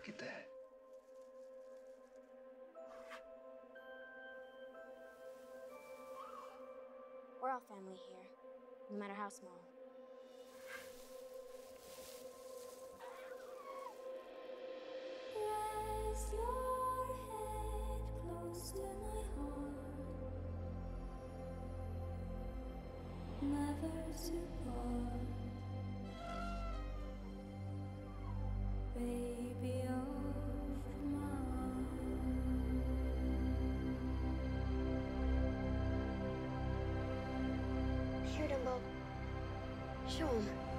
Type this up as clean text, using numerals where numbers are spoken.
kita ya. We're all family here, no matter how small. Rest your head close to my heart, never to part, baby of mine. Here, Dumbo. Show him.